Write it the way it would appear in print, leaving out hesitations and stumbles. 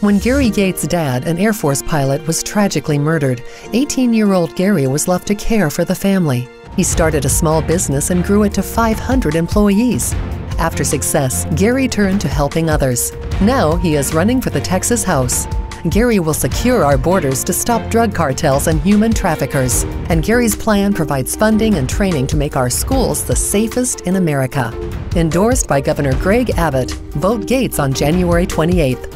When Gary Gates' dad, an Air Force pilot, was tragically murdered, 18-year-old Gary was left to care for the family. He started a small business and grew it to 500 employees. After success, Gary turned to helping others. Now he is running for the Texas House. Gary will secure our borders to stop drug cartels and human traffickers. And Gary's plan provides funding and training to make our schools the safest in America. Endorsed by Governor Greg Abbott. Vote Gates on January 28th.